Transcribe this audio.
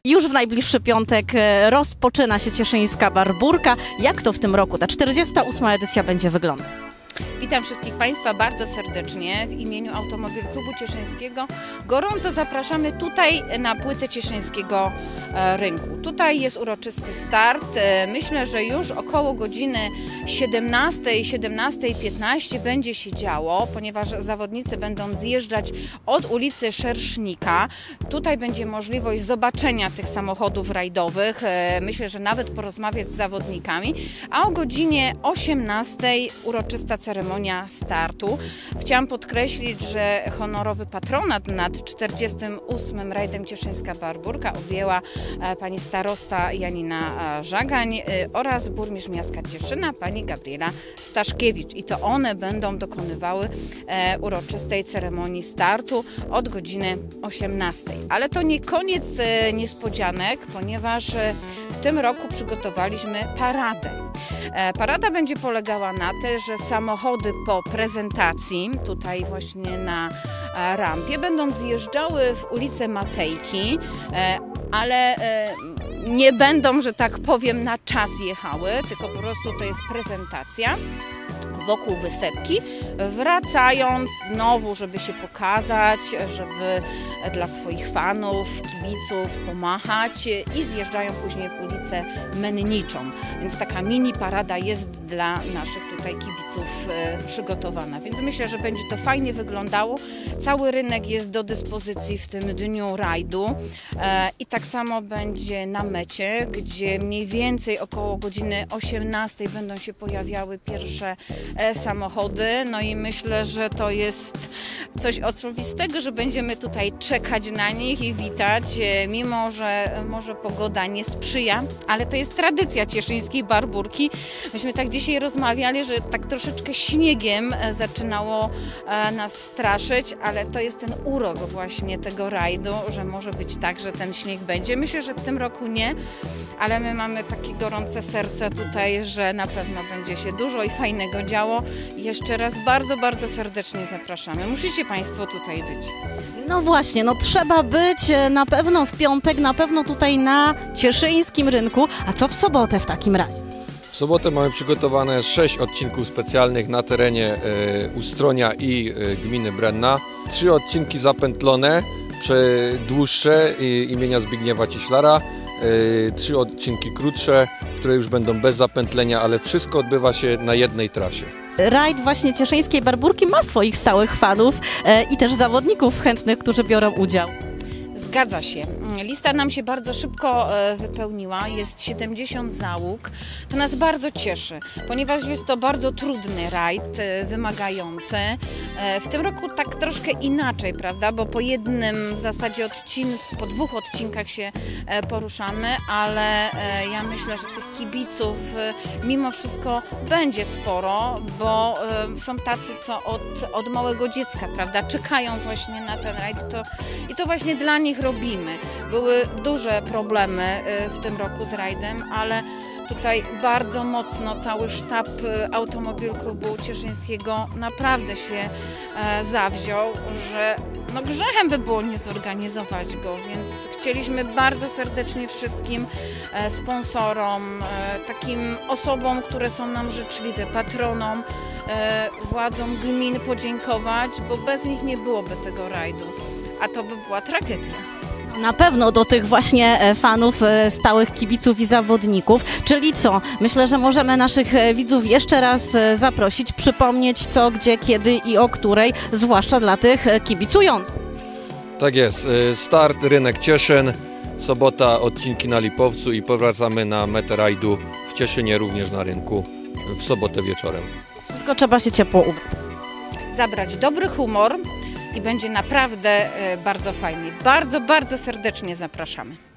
Już w najbliższy piątek rozpoczyna się Cieszyńska Barbórka. Jak to w tym roku ta 48. edycja będzie wyglądać? Witam wszystkich Państwa bardzo serdecznie w imieniu Automobil Klubu Cieszyńskiego. Gorąco zapraszamy tutaj na płytę Cieszyńskiego Rynku. Tutaj jest uroczysty start. Myślę, że już około godziny 17:15 będzie się działo, ponieważ zawodnicy będą zjeżdżać od ulicy Szersznika. Tutaj będzie możliwość zobaczenia tych samochodów rajdowych. Myślę, że nawet porozmawiać z zawodnikami. A o godzinie 18:00 uroczysta ceremonia startu. Chciałam podkreślić, że honorowy patronat nad 48. rajdem Cieszyńska Barbórka objęła pani starosta Janina Żagań oraz burmistrz miasta Cieszyna pani Gabriela Staszkiewicz. I to one będą dokonywały uroczystej ceremonii startu od godziny 18:00. Ale to nie koniec niespodzianek, ponieważ w tym roku przygotowaliśmy paradę. Parada będzie polegała na tym, że samochody po prezentacji, tutaj właśnie na rampie, będą zjeżdżały w ulicę Matejki, ale nie będą, że tak powiem, na czas jechały, tylko po prostu to jest prezentacja wokół wysepki, wracając znowu, żeby się pokazać, żeby dla swoich fanów, kibiców pomachać i zjeżdżają później w ulicę Menniczą. Więc taka mini parada jest dla naszych tutaj kibiców przygotowana. Więc myślę, że będzie to fajnie wyglądało. Cały rynek jest do dyspozycji w tym dniu rajdu i tak samo będzie na mecie, gdzie mniej więcej około godziny 18:00 będą się pojawiały pierwsze samochody. No i myślę, że to jest coś oczywistego, że będziemy tutaj czekać na nich i witać, mimo że może pogoda nie sprzyja, ale to jest tradycja Cieszyńskiej Barbórki. Myśmy tak dzisiaj rozmawiali, że tak troszeczkę śniegiem zaczynało nas straszyć, ale to jest ten urok właśnie tego rajdu, że może być tak, że ten śnieg będzie. Myślę, że w tym roku nie, ale my mamy takie gorące serce tutaj, że na pewno będzie się dużo i fajnego działo. Jeszcze raz bardzo, bardzo serdecznie zapraszamy. Musicie Państwo tutaj być. No właśnie, no trzeba być na pewno w piątek, na pewno tutaj na Cieszyńskim Rynku. A co w sobotę w takim razie? W sobotę mamy przygotowane 6 odcinków specjalnych na terenie Ustronia i gminy Brenna. 3 odcinki zapętlone, dłuższe imienia Zbigniewa Cieślara. 3 odcinki krótsze, które już będą bez zapętlenia, ale wszystko odbywa się na jednej trasie. Rajd właśnie Cieszyńskiej Barbórki ma swoich stałych fanów i też zawodników chętnych, którzy biorą udział. Zgadza się. Lista nam się bardzo szybko wypełniła. Jest 70 załóg. To nas bardzo cieszy, ponieważ jest to bardzo trudny rajd, wymagający. W tym roku tak troszkę inaczej, prawda? Bo po jednym w zasadzie odcinku, po 2 odcinkach się poruszamy, ale ja myślę, że tych kibiców mimo wszystko będzie sporo, bo są tacy, co od małego dziecka, prawda? Czekają właśnie na ten rajd i to właśnie dla nich robimy. Były duże problemy w tym roku z rajdem, ale tutaj bardzo mocno cały sztab Automobil Klubu Cieszyńskiego naprawdę się zawziął, że no grzechem by było nie zorganizować go, więc chcieliśmy bardzo serdecznie wszystkim sponsorom, takim osobom, które są nam życzliwe, patronom, władzom gmin podziękować, bo bez nich nie byłoby tego rajdu, a to by była tragedia. Na pewno do tych właśnie fanów, stałych kibiców i zawodników. Czyli co? Myślę, że możemy naszych widzów jeszcze raz zaprosić, przypomnieć co, gdzie, kiedy i o której, zwłaszcza dla tych kibicujących. Tak jest. Start Rynek Cieszyn, sobota odcinki na Lipowcu i powracamy na metę rajdu w Cieszynie, również na rynku w sobotę wieczorem. Tylko trzeba się ciepło ubrać. Zabrać dobry humor i będzie naprawdę bardzo fajnie. Bardzo, bardzo serdecznie zapraszamy.